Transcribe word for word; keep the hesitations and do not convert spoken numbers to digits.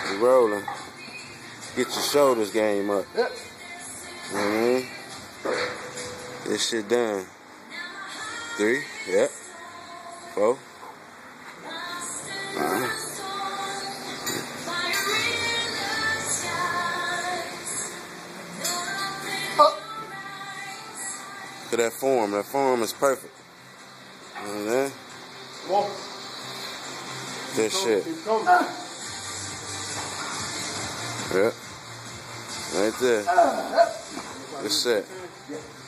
You rolling. Get your shoulders game up. Yep. You know what I mean? This shit done. Three. Yep. Four. Five. To that form. That form is perfect. You know what I mean? Walk. Good shit. Yep. Right there. Good shit.